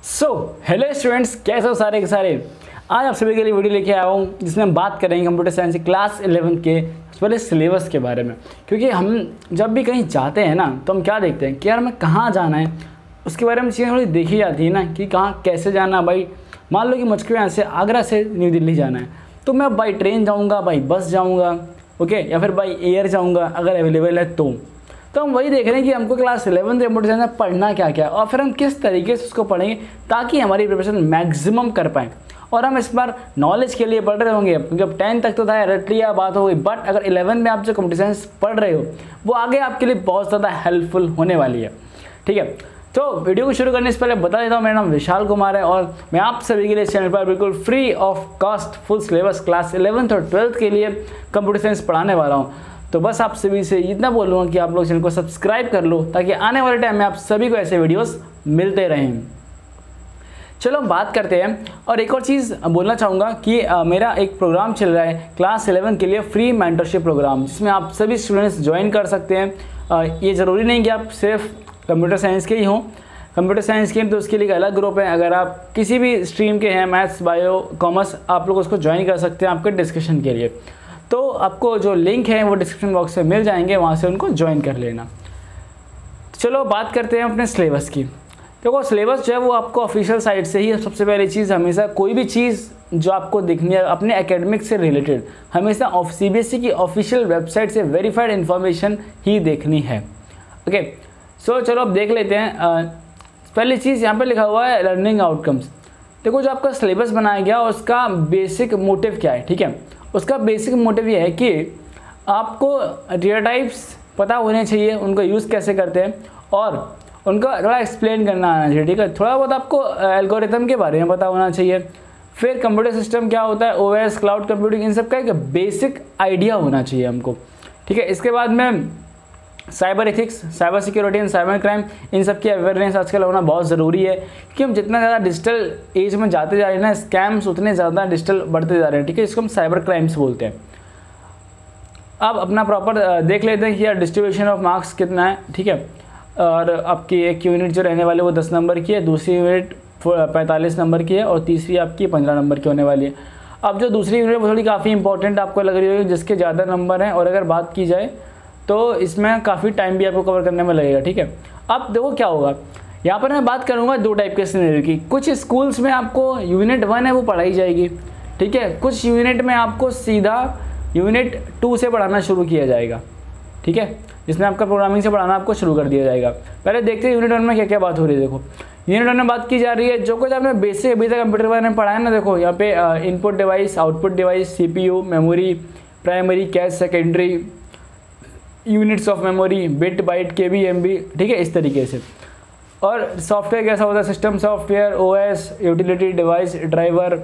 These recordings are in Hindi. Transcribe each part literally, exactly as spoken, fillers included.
सो हेलो स्टूडेंट्स, कैसे हो सारे के सारे। आज आप सभी के लिए वीडियो लेके आया हूँ जिसमें हम बात करेंगे कंप्यूटर साइंस क्लास इलेवन के पहले सिलेबस के बारे में। क्योंकि हम जब भी कहीं जाते हैं ना तो हम क्या देखते हैं कि यार हमें कहाँ जाना है, उसके बारे में चीज़ें थोड़ी देखी जाती है ना कि कहाँ कैसे जाना। भाई मान लो कि मुझको यहाँ से आगरा से न्यू दिल्ली जाना है तो मैं बाई ट्रेन जाऊँगा, बाई बस जाऊँगा, ओके, या फिर बाई एयर जाऊँगा अगर अवेलेबल है तो तो हम वही देख रहे हैं कि हमको क्लास इलेवन कंप्यूटर साइंस में पढ़ना क्या क्या और फिर हम किस तरीके से उसको पढ़ेंगे ताकि हमारी प्रिपरेशन मैक्सिमम कर पाएँ। और हम इस बार नॉलेज के लिए पढ़ रहे होंगे क्योंकि अब टेंथ तक तो था रट लिया बात हो गई, बट अगर इलेवन में आप जो कंप्यूटर साइंस पढ़ रहे हो वो आगे आपके लिए बहुत ज़्यादा हेल्पफुल होने वाली है। ठीक है, तो वीडियो को शुरू करने से पहले बता देता हूँ मेरा नाम विशाल कुमार है और मैं आप सभी के लिए इस चैनल पर बिल्कुल free of cost full syllabus class eleventh और ट्वेल्थ के लिए कंप्यूटर साइंस पढ़ाने वाला हूँ। तो बस आप सभी से इतना बोलूँगा कि आप लोग चैनल को सब्सक्राइब कर लो ताकि आने वाले टाइम में आप सभी को ऐसे वीडियोस मिलते रहें। चलो हम बात करते हैं। और एक और चीज़ बोलना चाहूँगा कि आ, मेरा एक प्रोग्राम चल रहा है क्लास इलेवन के लिए फ्री मेंटरशिप प्रोग्राम, जिसमें आप सभी स्टूडेंट्स ज्वाइन कर सकते हैं। आ, ये ज़रूरी नहीं कि आप सिर्फ कंप्यूटर साइंस के ही हों, कंप्यूटर साइंस के तो उसके लिए एक अलग ग्रुप है। अगर आप किसी भी स्ट्रीम के हैं, मैथ्स, बायो, कॉमर्स, आप लोग उसको ज्वाइन कर सकते हैं आपके डिस्कशन के लिए। तो आपको जो लिंक है वो डिस्क्रिप्शन बॉक्स में मिल जाएंगे, वहाँ से उनको ज्वाइन कर लेना। चलो बात करते हैं अपने सिलेबस की। देखो सिलेबस जो है वो आपको ऑफिशियल साइट से ही, सबसे पहली चीज़ हमेशा कोई भी चीज़ जो आपको दिखनी है अपने एकेडमिक से रिलेटेड हमेशा सी बी एस ई की ऑफिशियल वेबसाइट से वेरीफाइड इन्फॉर्मेशन ही देखनी है। ओके, सो चलो अब देख लेते हैं। पहली चीज़ यहाँ पर लिखा हुआ है लर्निंग आउटकम्स। देखो जो आपका सिलेबस बनाया गया उसका बेसिक मोटिव क्या है। ठीक है, उसका बेसिक मोटिव ये है कि आपको डेटा टाइप्स पता होने चाहिए, उनको यूज़ कैसे करते हैं और उनका थोड़ा एक्सप्लेन करना आना चाहिए। ठीक है, थोड़ा बहुत आपको एल्गोरिथम के बारे में पता होना चाहिए। फिर कंप्यूटर सिस्टम क्या होता है, ओ एस, क्लाउड कंप्यूटिंग, इन सब का एक बेसिक आइडिया होना चाहिए हमको। ठीक है, इसके बाद में cyber ethics, cyber security and cyber crime, इन सब की अवेयरनेस आजकल होना बहुत ज़रूरी है क्योंकि हम जितना ज़्यादा डिजिटल एज में जाते जा रहे हैं ना, स्कैम्स उतने ज़्यादा डिजिटल बढ़ते जा रहे हैं। ठीक है, इसको हम साइबर क्राइम्स बोलते हैं। अब अपना प्रॉपर देख लेते हैं कि यार डिस्ट्रीब्यूशन ऑफ मार्क्स कितना है। ठीक है, और आपकी एक यूनिट जो रहने वाली है वो दस नंबर की है, दूसरी यूनिट पैंतालीस नंबर की है और तीसरी आपकी पंद्रह नंबर की होने वाली है। अब जो दूसरी यूनिट वो थोड़ी काफ़ी इंपॉर्टेंट आपको लग रही होगी, जिसके ज़्यादा नंबर हैं और अगर बात की जाए तो इसमें काफ़ी टाइम भी आपको कवर करने में लगेगा। ठीक है, अब देखो क्या होगा, यहाँ पर मैं बात करूँगा दो टाइप के सिनेरियो की। कुछ स्कूल्स में आपको यूनिट वन है वो पढ़ाई जाएगी, ठीक है, कुछ यूनिट में आपको सीधा यूनिट टू से पढ़ाना शुरू किया जाएगा। ठीक है, जिसमें आपका प्रोग्रामिंग से पढ़ाना आपको शुरू कर दिया जाएगा। पहले देखते हैं यूनिट वन में क्या क्या बात हो रही है। देखो यूनिट वन में बात की जा रही है जो कुछ आपने बेसिक अभी तक कंप्यूटर बारे में पढ़ा है ना। देखो यहाँ पे input device, output device, C P U, memory, primary, cache, secondary, units of memory, bit, byte, K B, M B, ठीक है, इस तरीके से। और सॉफ्टवेयर कैसा होता है, system software, O S, utility, device, driver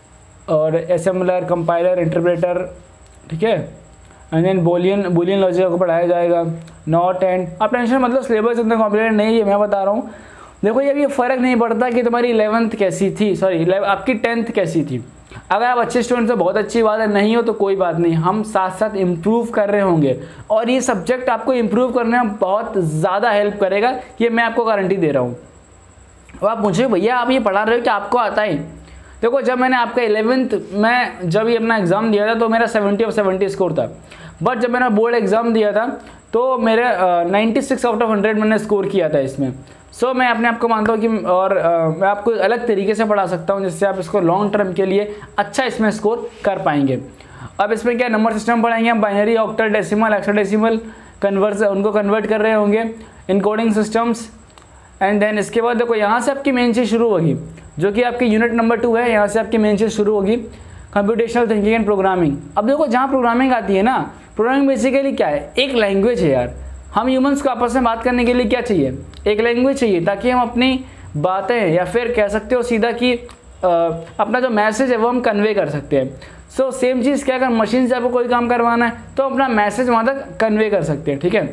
और असेंबलर, कंपाइलर, इंटरप्रेटर, ठीक है, and then Boolean Boolean logic को पढ़ाया जाएगा, नॉट एंड। आप टेंशन मतलब सिलेबस इतना कॉम्प्लिकेटेड नहीं है, मैं बता रहा हूँ। देखो ये भी फ़र्क नहीं पड़ता कि तुम्हारी इलेवंथ कैसी थी, सॉरी आपकी टेंथ कैसी थी। अगर आप अच्छे स्टूडेंट हो बहुत अच्छी बात है, नहीं हो तो कोई बात नहीं, हम साथ साथ इम्प्रूव कर रहे होंगे और ये सब्जेक्ट आपको इम्प्रूव करने में बहुत ज़्यादा हेल्प करेगा, ये मैं आपको गारंटी दे रहा हूँ। अब आप मुझे भैया आप ये पढ़ा रहे हो कि आपको आता है। देखो जब मैंने आपका इलेवेंथ में जब ये अपना एग्ज़ाम दिया था तो मेरा सेवेंटी ऑफ सेवेंटी स्कोर था, बट जब मैंने बोर्ड एग्ज़ाम दिया था तो मेरे ninety six out of hundred मैंने स्कोर किया था इसमें। सो so, मैं अपने आप को मानता हूँ कि और uh, मैं आपको अलग तरीके से पढ़ा सकता हूँ जिससे आप इसको लॉन्ग टर्म के लिए अच्छा इसमें स्कोर कर पाएंगे। अब इसमें क्या नंबर सिस्टम पढ़ाएंगे हम, binary, octal, decimal, hexadecimal, converse उनको कन्वर्ट कर रहे होंगे, इनकोडिंग सिस्टम्स, एंड देन इसके बाद देखो यहाँ से आपकी मेन चीज़ शुरू होगी जो कि आपकी यूनिट नंबर टू है। यहाँ से आपकी मेन चीज़ शुरू होगी कंप्यूटेशनल थिंकिंग एंड प्रोग्रामिंग। अब देखो जहाँ प्रोग्रामिंग आती है ना, प्रोग्रामिंग बेसिकली क्या है, एक लैंग्वेज है यार। हम ह्यूमंस को आपस में बात करने के लिए क्या चाहिए, एक लैंग्वेज चाहिए ताकि हम अपनी बातें या फिर कह सकते हो सीधा कि अपना जो मैसेज है वो हम कन्वे कर सकते हैं। सो सेम चीज़ क्या, अगर मशीन से आपको कोई काम करवाना है तो अपना मैसेज वहाँ तक कन्वे कर सकते हैं। ठीक है,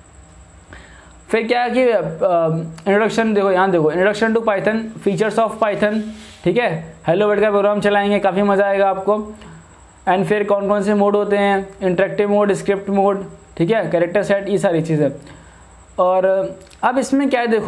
फिर क्या है कि इंट्रोडक्शन, देखो यहाँ देखो introduction to Python, features of Python, ठीक है, हेलो वर्ल्ड का प्रोग्राम चलाएंगे, काफ़ी मज़ा आएगा आपको। एंड फिर कौन कौन से मोड होते हैं, इंटरेक्टिव मोड, स्क्रिप्ट मोड, ठीक है, कैरेक्टर सेट, ये सारी चीज़ें। और अब इसमें क्या है, देखो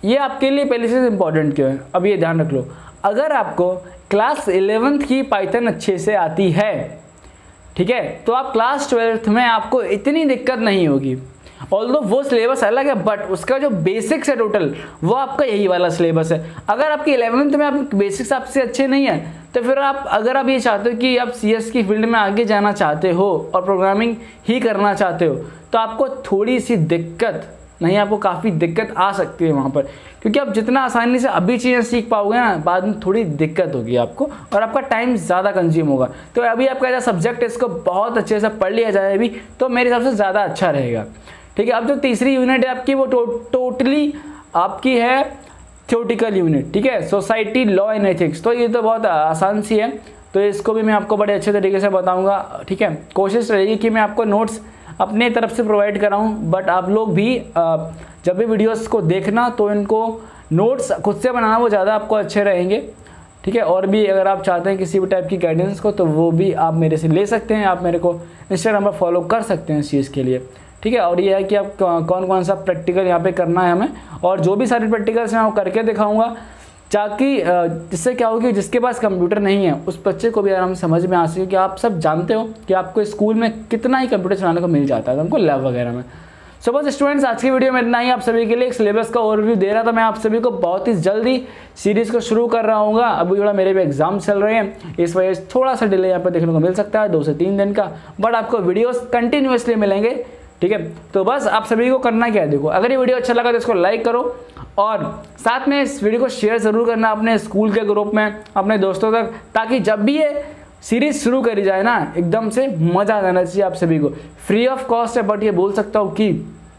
ये आपके लिए पहले से इम्पॉर्टेंट क्यों है, अब ये ध्यान रख लो। अगर आपको क्लास इलेवेंथ की पाइथन अच्छे से आती है, ठीक है, तो आप क्लास ट्वेल्थ में आपको इतनी दिक्कत नहीं होगी। ऑल्दो वो सिलेबस अलग है, बट उसका जो बेसिक्स है टोटल, वो आपका यही वाला सिलेबस है। अगर आपकी इलेवेंथ में आप बेसिक्स आपसे अच्छे नहीं है, तो फिर आप अगर आप ये चाहते हो कि आप सी एस की फील्ड में आगे जाना चाहते हो और प्रोग्रामिंग ही करना चाहते हो, तो आपको थोड़ी सी दिक्कत नहीं, आपको काफ़ी दिक्कत आ सकती है वहाँ पर, क्योंकि आप जितना आसानी से अभी चीज़ें सीख पाओगे ना, बाद में थोड़ी दिक्कत होगी आपको और आपका टाइम ज़्यादा कंज्यूम होगा। तो अभी आपका ऐसा सब्जेक्ट है, इसको बहुत अच्छे से पढ़ लिया जाए अभी, तो मेरे हिसाब से ज़्यादा अच्छा रहेगा। ठीक है, अब जो तीसरी यूनिट है आपकी, वो टो, टोटली आपकी है थ्योरेटिकल यूनिट। ठीक है, सोसाइटी, लॉ एंड एथिक्स। तो ये तो बहुत आसान सी है, तो इसको भी मैं आपको बड़े अच्छे तरीके से बताऊँगा। ठीक है, कोशिश रहेगी कि मैं आपको नोट्स अपने तरफ से प्रोवाइड कराऊं, बट आप लोग भी जब भी वीडियोस को देखना तो इनको नोट्स खुद से बनाना, वो ज़्यादा आपको अच्छे रहेंगे। ठीक है, और भी अगर आप चाहते हैं किसी भी टाइप की गाइडेंस को, तो वो भी आप मेरे से ले सकते हैं। आप मेरे को इंस्टाग्राम पर फॉलो कर सकते हैं इस चीज़ के लिए। ठीक है, और ये है कि आप कौन कौन सा प्रैक्टिकल यहाँ पे करना है हमें, और जो भी सारे प्रैक्टिकल्स हैं वो करके दिखाऊँगा, ताकि जिससे क्या होगी, जिसके पास कंप्यूटर नहीं है उस बच्चे को भी आराम समझ में आ सके। कि आप सब जानते हो कि आपको स्कूल में कितना ही कंप्यूटर चलाने को मिल जाता है हमको लैब वगैरह में। सो बस स्टूडेंट्स, आज की वीडियो में इतना ही। आप सभी के लिए एक सिलेबस का ओवरव्यू दे रहा था मैं आप सभी को। बहुत ही जल्दी सीरीज़ को शुरू कर रहा हूँ। अभी थोड़ा मेरे भी एग्जाम चल रहे हैं, इस वजह से थोड़ा सा डिले यहाँ पर देखने को मिल सकता है, दो से तीन दिन का, बट आपको वीडियोज़ कंटिन्यूसली मिलेंगे। ठीक है, तो बस आप सभी को करना क्या है, देखो, अगर ये वीडियो अच्छा लगा तो इसको लाइक करो और साथ में इस वीडियो को शेयर ज़रूर करना अपने स्कूल के ग्रुप में, अपने दोस्तों तक, ताकि जब भी ये सीरीज़ शुरू करी जाए ना, एकदम से मज़ा आ जाना चाहिए आप सभी को। फ्री ऑफ कॉस्ट है, बट ये बोल सकता हूँ कि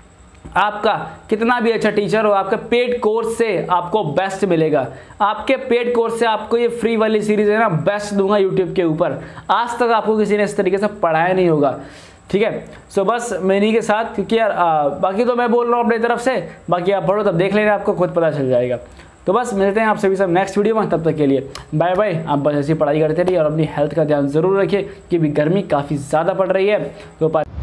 आपका कितना भी अच्छा टीचर हो, आपके पेड कोर्स से आपको बेस्ट मिलेगा। आपके पेड कोर्स से आपको ये फ्री वाली सीरीज़ है ना, बेस्ट दूंगा यूट्यूब के ऊपर। आज तक आपको किसी ने इस तरीके से पढ़ाया नहीं होगा। ठीक है, सो बस मेरी के साथ, क्योंकि यार आ, बाकी तो मैं बोल रहा हूँ अपनी तरफ से, बाकी आप पढ़ो तब देख लेना, आपको खुद पता चल जाएगा। तो बस मिलते हैं आप सभी सब नेक्स्ट वीडियो में, तब तक के लिए बाय बाय। आप बस ऐसी पढ़ाई करते रहिए और अपनी हेल्थ का ध्यान ज़रूर रखिए, क्योंकि गर्मी काफ़ी ज़्यादा पड़ रही है। तो